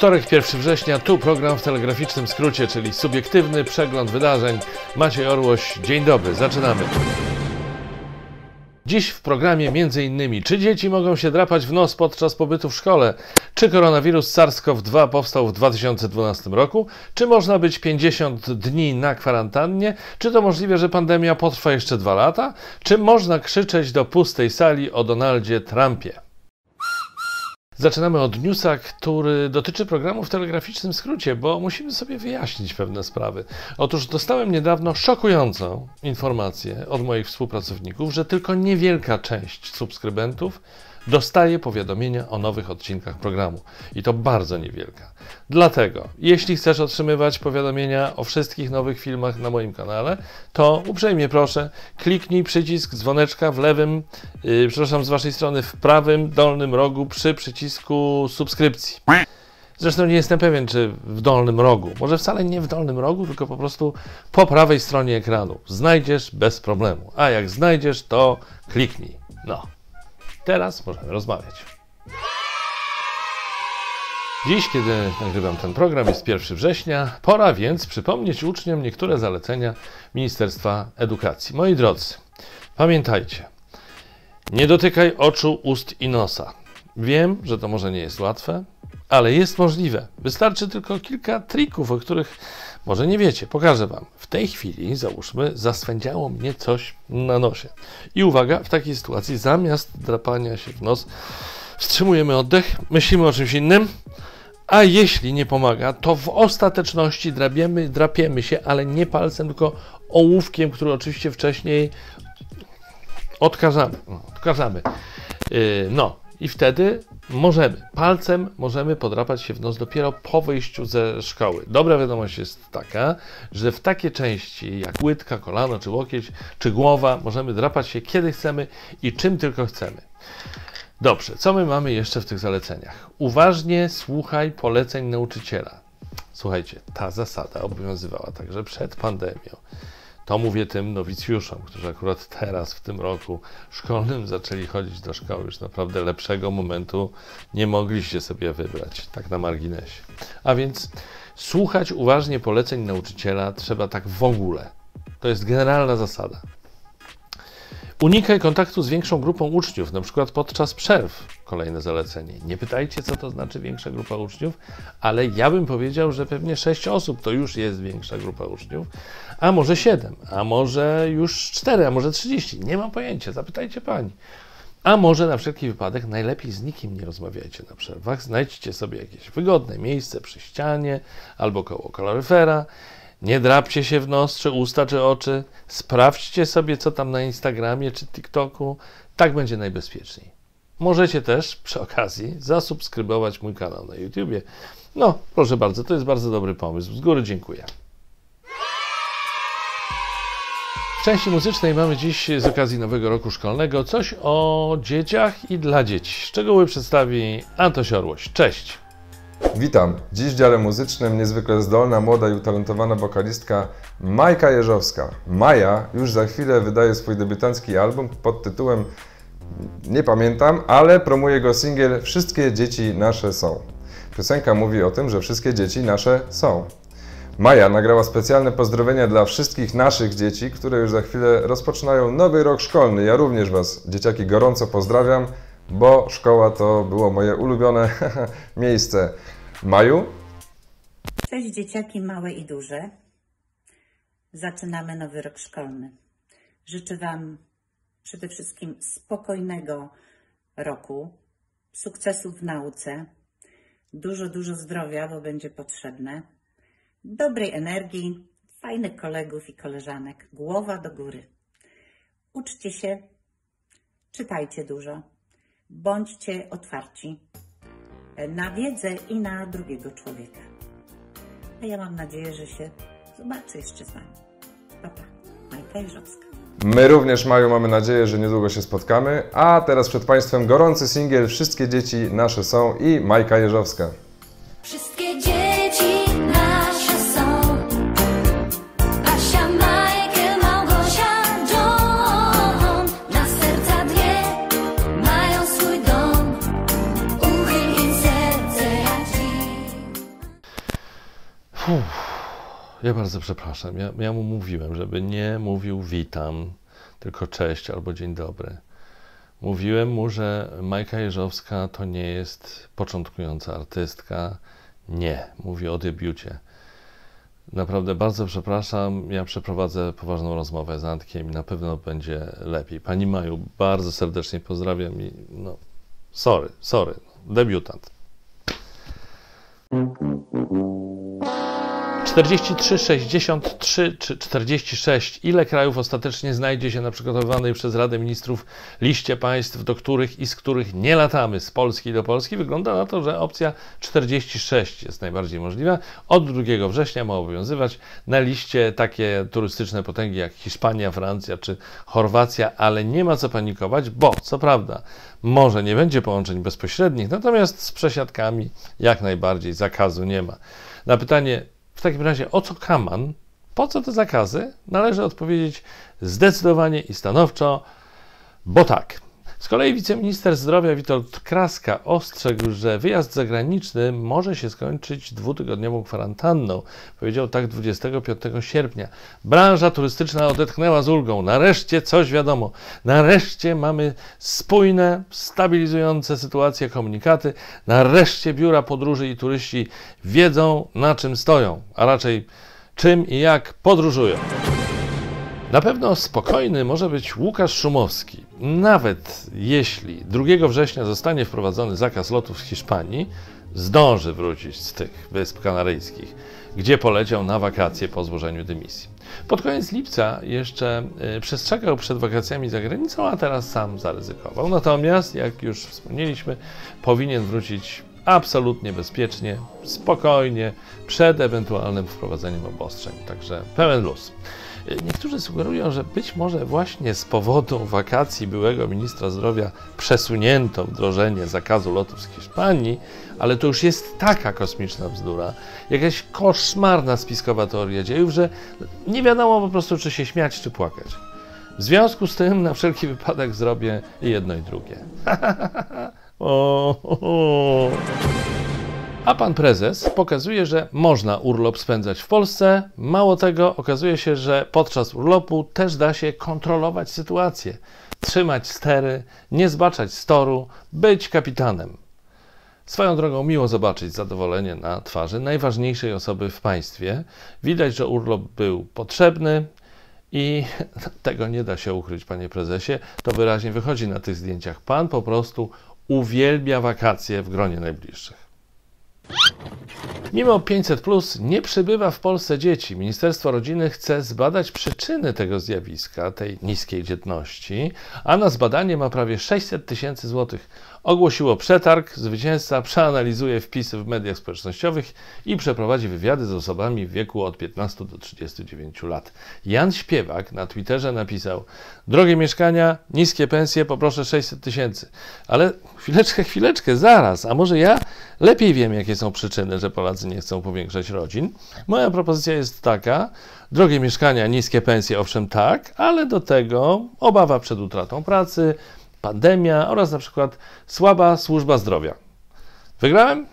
Wtorek, 1 września, tu program w telegraficznym skrócie, czyli subiektywny przegląd wydarzeń. Maciej Orłoś, dzień dobry, zaczynamy. Dziś w programie m.in. czy dzieci mogą się drapać w nos podczas pobytu w szkole, czy koronawirus SARS-CoV-2 powstał w 2012 roku, czy można być 50 dni na kwarantannie, czy to możliwe, że pandemia potrwa jeszcze 2 lata, czy można krzyczeć do pustej sali o Donaldzie Trumpie. Zaczynamy od newsa, który dotyczy programu w telegraficznym skrócie, bo musimy sobie wyjaśnić pewne sprawy. Otóż dostałem niedawno szokującą informację od moich współpracowników, że tylko niewielka część subskrybentów dostaje powiadomienia o nowych odcinkach programu. I to bardzo niewielka. Dlatego, jeśli chcesz otrzymywać powiadomienia o wszystkich nowych filmach na moim kanale, to uprzejmie proszę, kliknij przycisk dzwoneczka w lewym, z waszej strony w prawym dolnym rogu przy przycisku subskrypcji. Zresztą nie jestem pewien, czy w dolnym rogu. Może wcale nie w dolnym rogu, tylko po prostu po prawej stronie ekranu. Znajdziesz bez problemu. A jak znajdziesz, to kliknij. No. Teraz możemy rozmawiać. Dziś, kiedy nagrywam ten program, jest 1 września, pora więc przypomnieć uczniom niektóre zalecenia Ministerstwa Edukacji. Moi drodzy, pamiętajcie, nie dotykaj oczu, ust i nosa. Wiem, że to może nie jest łatwe, ale jest możliwe. Wystarczy tylko kilka trików, o których może nie wiecie. Pokażę wam. W tej chwili, załóżmy, zaswędziało mnie coś na nosie. I uwaga, w takiej sytuacji zamiast drapania się w nos wstrzymujemy oddech, myślimy o czymś innym, a jeśli nie pomaga, to w ostateczności drapiemy się, ale nie palcem, tylko ołówkiem, który oczywiście wcześniej odkażamy. I wtedy palcem możemy podrapać się w nos dopiero po wyjściu ze szkoły. Dobra wiadomość jest taka, że w takie części jak łydka, kolano, czy łokieć, czy głowa możemy drapać się kiedy chcemy i czym tylko chcemy. Dobrze, co my mamy jeszcze w tych zaleceniach? Uważnie słuchaj poleceń nauczyciela. Słuchajcie, ta zasada obowiązywała także przed pandemią. To mówię tym nowicjuszom, którzy akurat teraz w tym roku szkolnym zaczęli chodzić do szkoły. Już naprawdę lepszego momentu nie mogliście sobie wybrać, tak na marginesie. A więc słuchać uważnie poleceń nauczyciela trzeba tak w ogóle. To jest generalna zasada. Unikaj kontaktu z większą grupą uczniów, na przykład podczas przerw. Kolejne zalecenie. Nie pytajcie, co to znaczy większa grupa uczniów, ale ja bym powiedział, że pewnie 6 osób to już jest większa grupa uczniów, a może 7, a może już 4, a może 30. Nie mam pojęcia, zapytajcie pani. A może na wszelki wypadek najlepiej z nikim nie rozmawiajcie na przerwach, znajdźcie sobie jakieś wygodne miejsce przy ścianie albo koło kaloryfera. Nie drapcie się w nos, czy usta, czy oczy. Sprawdźcie sobie, co tam na Instagramie, czy TikToku. Tak będzie najbezpieczniej. Możecie też przy okazji zasubskrybować mój kanał na YouTubie. No, proszę bardzo, to jest bardzo dobry pomysł. Z góry dziękuję. W części muzycznej mamy dziś z okazji nowego roku szkolnego coś o dzieciach i dla dzieci. Szczegóły przedstawi Antoś Orłoś. Cześć! Witam. Dziś w dziale muzycznym niezwykle zdolna, młoda i utalentowana wokalistka Majka Jeżowska. Maja już za chwilę wydaje swój debiutancki album pod tytułem nie pamiętam, ale promuje go singiel Wszystkie dzieci nasze są. Piosenka mówi o tym, że wszystkie dzieci nasze są. Maja nagrała specjalne pozdrowienia dla wszystkich naszych dzieci, które już za chwilę rozpoczynają nowy rok szkolny. Ja również Was, dzieciaki, gorąco pozdrawiam, bo szkoła to było moje ulubione miejsce. Maju? Cześć dzieciaki małe i duże. Zaczynamy nowy rok szkolny. Życzę Wam przede wszystkim spokojnego roku, sukcesów w nauce, dużo zdrowia, bo będzie potrzebne, dobrej energii, fajnych kolegów i koleżanek, głowa do góry. Uczcie się, czytajcie dużo, bądźcie otwarci na wiedzę i na drugiego człowieka. A ja mam nadzieję, że się zobaczę jeszcze z Wami. Pa, pa. Majka Jeżowska. My również, Maju, mamy nadzieję, że niedługo się spotkamy. A teraz przed Państwem gorący singiel Wszystkie dzieci nasze są i Majka Jeżowska. Wszystkie dzieci nasze są. Asia, Majkę, Małgosia, John. Na serca dwie mają swój dom. Uchyl im serce jak drzwi. Ja bardzo przepraszam. Ja mu mówiłem, żeby nie mówił witam, tylko cześć albo dzień dobry. Mówiłem mu, że Majka Jeżowska to nie jest początkująca artystka. Nie, mówię o debiucie. Naprawdę bardzo przepraszam, ja przeprowadzę poważną rozmowę z Antkiem i na pewno będzie lepiej. Pani Maju, bardzo serdecznie pozdrawiam i no, sorry, debiutant. 43, 63 czy 46. Ile krajów ostatecznie znajdzie się na przygotowanej przez Radę Ministrów liście państw, do których i z których nie latamy z Polski do Polski? Wygląda na to, że opcja 46 jest najbardziej możliwa. Od 2 września ma obowiązywać na liście takie turystyczne potęgi jak Hiszpania, Francja czy Chorwacja, ale nie ma co panikować, bo co prawda może nie będzie połączeń bezpośrednich, natomiast z przesiadkami jak najbardziej zakazu nie ma. Na pytanie w takim razie, o co kaman? Po co te zakazy? Należy odpowiedzieć zdecydowanie i stanowczo, bo tak. Z kolei wiceminister zdrowia Witold Kraska ostrzegł, że wyjazd zagraniczny może się skończyć 2-tygodniową kwarantanną. Powiedział tak 25 sierpnia. Branża turystyczna odetchnęła z ulgą. Nareszcie coś wiadomo. Nareszcie mamy spójne, stabilizujące sytuację komunikaty. Nareszcie biura podróży i turyści wiedzą, na czym stoją, a raczej czym i jak podróżują. Na pewno spokojny może być Łukasz Szumowski. Nawet jeśli 2 września zostanie wprowadzony zakaz lotów z Hiszpanii, zdąży wrócić z tych Wysp Kanaryjskich, gdzie poleciał na wakacje po złożeniu dymisji. Pod koniec lipca jeszcze przestrzegał przed wakacjami za granicą, a teraz sam zaryzykował. Natomiast, jak już wspomnieliśmy, powinien wrócić absolutnie bezpiecznie, spokojnie, przed ewentualnym wprowadzeniem obostrzeń. Także pełen luz. Niektórzy sugerują, że być może właśnie z powodu wakacji byłego ministra zdrowia przesunięto wdrożenie zakazu lotów z Hiszpanii, ale to już jest taka kosmiczna bzdura, jakaś koszmarna spiskowa teoria dziejów, że nie wiadomo po prostu, czy się śmiać, czy płakać. W związku z tym na wszelki wypadek zrobię jedno i drugie. A pan prezes pokazuje, że można urlop spędzać w Polsce. Mało tego, okazuje się, że podczas urlopu też da się kontrolować sytuację. Trzymać stery, nie zbaczać z toru, być kapitanem. Swoją drogą miło zobaczyć zadowolenie na twarzy najważniejszej osoby w państwie. Widać, że urlop był potrzebny i tego nie da się ukryć, panie prezesie. To wyraźnie wychodzi na tych zdjęciach. Pan po prostu uwielbia wakacje w gronie najbliższych. Mimo 500+ nie przybywa w Polsce dzieci. Ministerstwo Rodziny chce zbadać przyczyny tego zjawiska, tej niskiej dzietności, a na zbadanie ma prawie 600 000 złotych. Ogłosiło przetarg, zwycięzca przeanalizuje wpisy w mediach społecznościowych i przeprowadzi wywiady z osobami w wieku od 15 do 39 lat. Jan Śpiewak na Twitterze napisał: drogie mieszkania, niskie pensje, poproszę 600 000. Ale chwileczkę, zaraz, a może ja lepiej wiem, jakie są przyczyny, że Polacy nie chcą powiększać rodzin? Moja propozycja jest taka: drogie mieszkania, niskie pensje, owszem tak, ale do tego obawa przed utratą pracy, pandemia oraz na przykład słaba służba zdrowia. Wygrałem?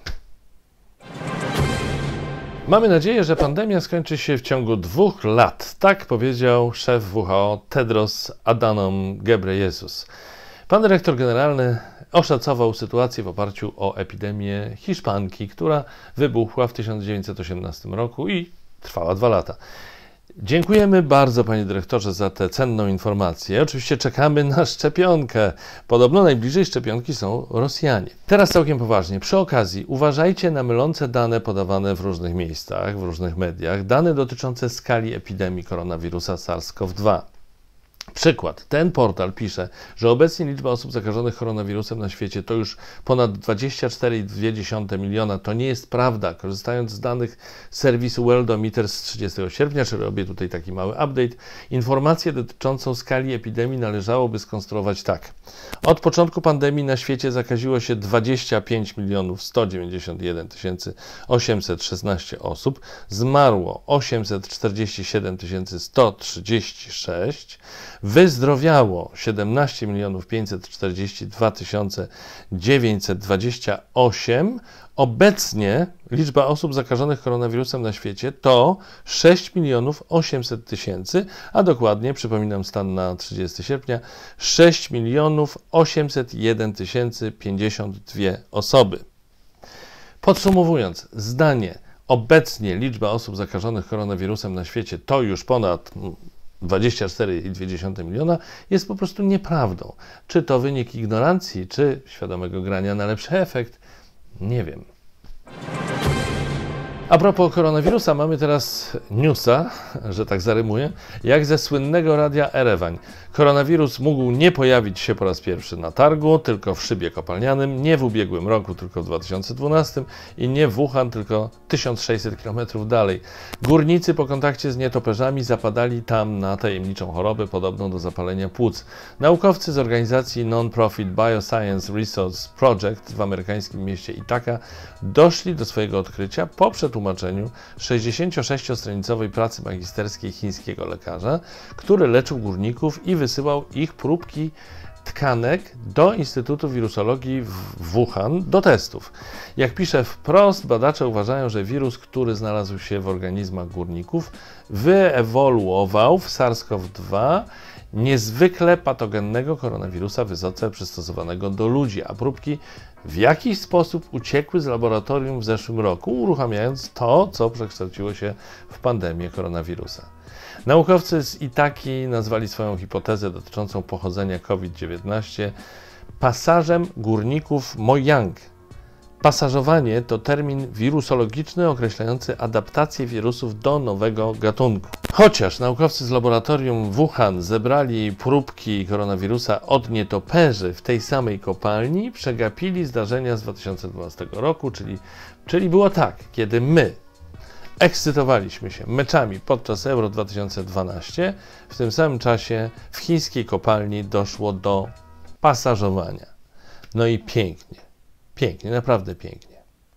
Mamy nadzieję, że pandemia skończy się w ciągu 2 lat. Tak powiedział szef WHO Tedros Adhanom Ghebreyesus. Pan dyrektor generalny oszacował sytuację w oparciu o epidemię hiszpanki, która wybuchła w 1918 roku i trwała 2 lata. Dziękujemy bardzo, panie dyrektorze, za tę cenną informację. Oczywiście czekamy na szczepionkę. Podobno najbliżej szczepionki są Rosjanie. Teraz całkiem poważnie. Przy okazji uważajcie na mylące dane podawane w różnych miejscach, w różnych mediach. Dane dotyczące skali epidemii koronawirusa SARS-CoV-2. Przykład. Ten portal pisze, że obecnie liczba osób zakażonych koronawirusem na świecie to już ponad 24,2 miliona. To nie jest prawda. Korzystając z danych serwisu Worldometer z 30 sierpnia, czyli robię tutaj taki mały update, informację dotyczącą skali epidemii należałoby skonstruować tak. Od początku pandemii na świecie zakaziło się 25 191 816 osób, zmarło 847 136, Wyzdrowiało 17 542 928. Obecnie liczba osób zakażonych koronawirusem na świecie to 6 800 000, a dokładnie, przypominam stan na 30 sierpnia, 6 801 052 osoby. Podsumowując, zdanie: obecnie liczba osób zakażonych koronawirusem na świecie to już ponad 24,2 miliona, jest po prostu nieprawdą. Czy to wynik ignorancji, czy świadomego grania na lepszy efekt? Nie wiem. A propos koronawirusa, mamy teraz newsa, że tak zarymuję, jak ze słynnego radia Erewań. Koronawirus mógł nie pojawić się po raz pierwszy na targu, tylko w szybie kopalnianym, nie w ubiegłym roku, tylko w 2012 i nie w Wuhan, tylko 1600 km dalej. Górnicy po kontakcie z nietoperzami zapadali tam na tajemniczą chorobę podobną do zapalenia płuc. Naukowcy z organizacji non-profit Bioscience Resource Project w amerykańskim mieście Ithaca doszli do swojego odkrycia po przetłumaczeniu 66-stronicowej pracy magisterskiej chińskiego lekarza, który leczył górników i wysyłał ich próbki tkanek do Instytutu Wirusologii w Wuhan do testów. Jak pisze wprost, badacze uważają, że wirus, który znalazł się w organizmach górników, wyewoluował w SARS-CoV-2, niezwykle patogennego koronawirusa wysoce przystosowanego do ludzi, a próbki w jakiś sposób uciekły z laboratorium w zeszłym roku, uruchamiając to, co przekształciło się w pandemię koronawirusa. Naukowcy z Itaki nazwali swoją hipotezę dotyczącą pochodzenia COVID-19 pasażem górników Mojang. Pasażowanie to termin wirusologiczny określający adaptację wirusów do nowego gatunku. Chociaż naukowcy z laboratorium Wuhan zebrali próbki koronawirusa od nietoperzy w tej samej kopalni, przegapili zdarzenia z 2012 roku, czyli było tak, kiedy my ekscytowaliśmy się meczami podczas Euro 2012, w tym samym czasie w chińskiej kopalni doszło do pasażowania. No i pięknie. Pięknie, naprawdę pięknie.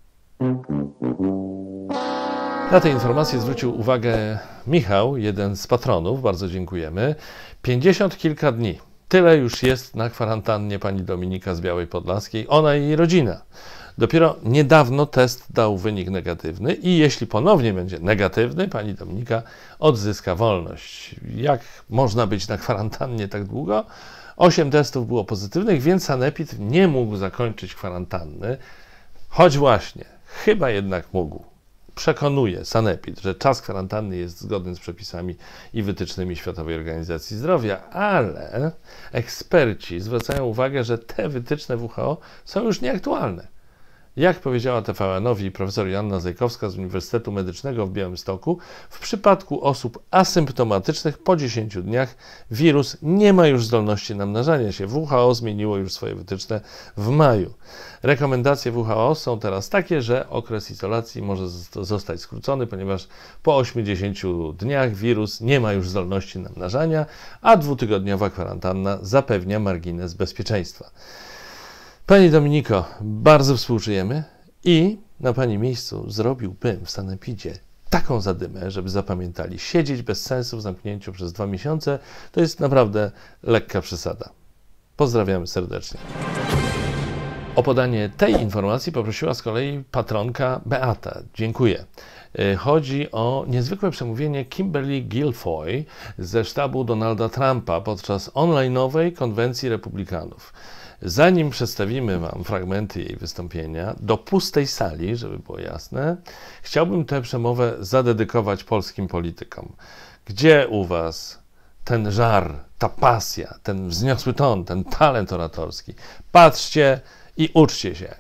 Na tę informację zwrócił uwagę Michał, jeden z patronów, bardzo dziękujemy. 50 kilka dni. Tyle już jest na kwarantannie pani Dominika z Białej Podlaskiej, ona i jej rodzina. Dopiero niedawno test dał wynik negatywny i jeśli ponownie będzie negatywny, pani Dominika odzyska wolność. Jak można być na kwarantannie tak długo? 8 testów było pozytywnych, więc sanepid nie mógł zakończyć kwarantanny, choć właśnie, chyba jednak mógł. Przekonuje sanepid, że czas kwarantanny jest zgodny z przepisami i wytycznymi Światowej Organizacji Zdrowia, ale eksperci zwracają uwagę, że te wytyczne WHO są już nieaktualne. Jak powiedziała TVN-owi profesor Joanna Zajkowska z Uniwersytetu Medycznego w Białymstoku, w przypadku osób asymptomatycznych po 10 dniach wirus nie ma już zdolności namnażania się. WHO zmieniło już swoje wytyczne w maju. Rekomendacje WHO są teraz takie, że okres izolacji może zostać skrócony, ponieważ po 80 dniach wirus nie ma już zdolności namnażania, a 2-tygodniowa kwarantanna zapewnia margines bezpieczeństwa. Pani Dominiko, bardzo współczujemy i na pani miejscu zrobiłbym w sanepidzie taką zadymę, żeby zapamiętali. Siedzieć bez sensu w zamknięciu przez 2 miesiące to jest naprawdę lekka przesada. Pozdrawiamy serdecznie. O podanie tej informacji poprosiła z kolei patronka Beata. Dziękuję. Chodzi o niezwykłe przemówienie Kimberly Guilfoyle ze sztabu Donalda Trumpa podczas online'owej konwencji republikanów. Zanim przedstawimy Wam fragmenty jej wystąpienia do pustej sali, żeby było jasne, chciałbym tę przemowę zadedykować polskim politykom. Gdzie u Was ten żar, ta pasja, ten wzniosły ton, ten talent oratorski? Patrzcie i uczcie się.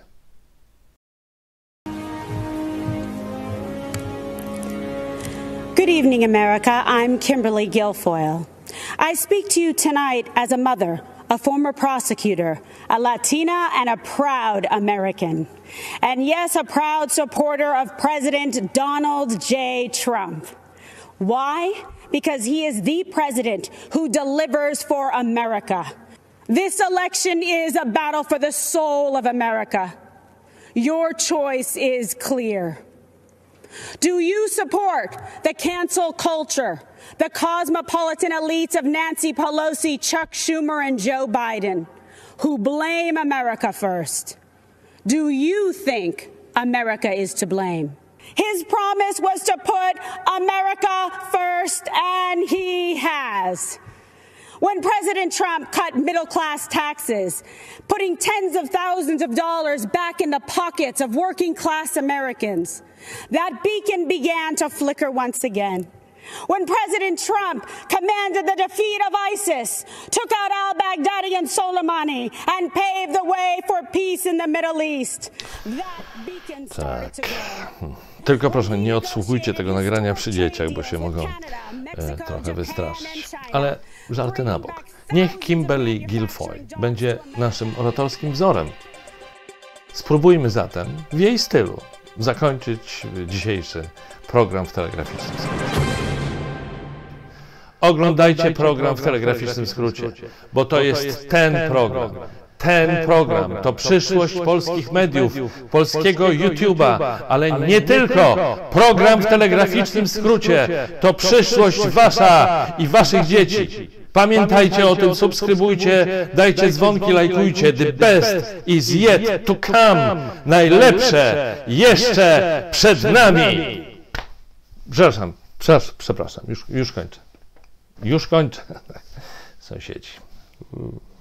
Good evening, America. I'm Kimberly Guilfoyle. I speak to you tonight as a mother, a former prosecutor, a Latina, and a proud American. And yes, a proud supporter of President Donald J. Trump. Why? Because he is the president who delivers for America. This election is a battle for the soul of America. Your choice is clear. Do you support the cancel culture, the cosmopolitan elites of Nancy Pelosi, Chuck Schumer, and Joe Biden, who blame America first? Do you think America is to blame? His promise was to put America first, and he has. When President Trump cut middle-class taxes, putting tens of thousands of dollars back in the pockets of working-class Americans, that beacon began to flicker once again. When President Trump commanded the defeat of ISIS, took out al-Baghdadi and Soleimani, and paved the way for peace in the Middle East, that beacon started to glow. Tylko proszę, nie odsłuchujcie tego nagrania przy dzieciach, bo się mogą trochę wystraszyć. Ale żarty na bok. Niech Kimberly Guilfoyle będzie naszym oratorskim wzorem. Spróbujmy zatem w jej stylu zakończyć dzisiejszy program w telegraficznym skrócie. Oglądajcie program w telegraficznym skrócie, bo to jest ten program. Ten program to przyszłość polskich mediów, polskiego YouTube'a, ale nie tylko. Program w telegraficznym skrócie to przyszłość wasza i waszych dzieci. Pamiętajcie o tym, subskrybujcie, dajcie dzwonki, lajkujcie. The best is yet to come. Najlepsze jeszcze przed nami. Przepraszam, już kończę. Sąsiedzi.